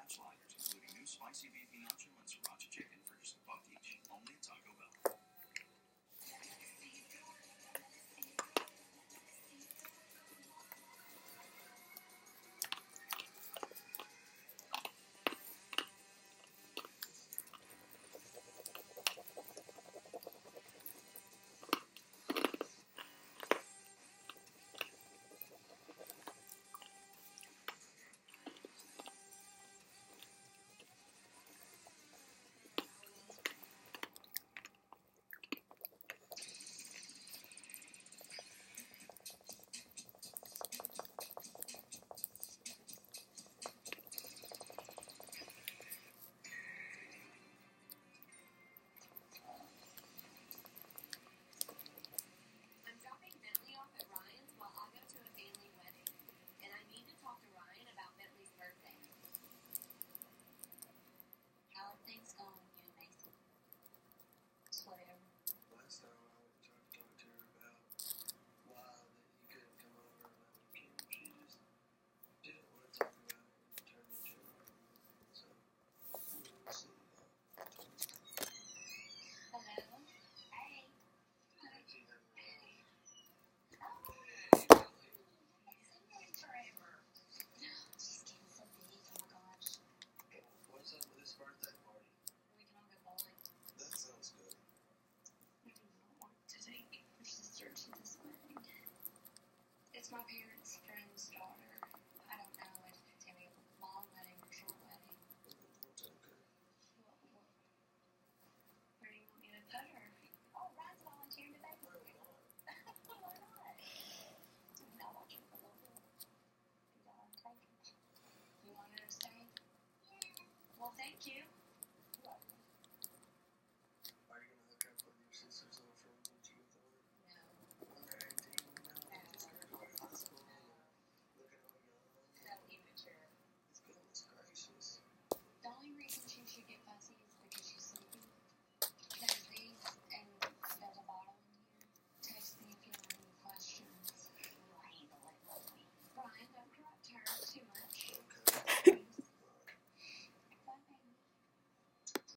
It's my parents' friend's daughter. I don't know if it's gonna be a long wedding or short wedding. Where do you want me to put her? Oh, Ryan's volunteered today. Why not? I'll watch her for a little bit. You want her to stay? Yeah. Well, thank you.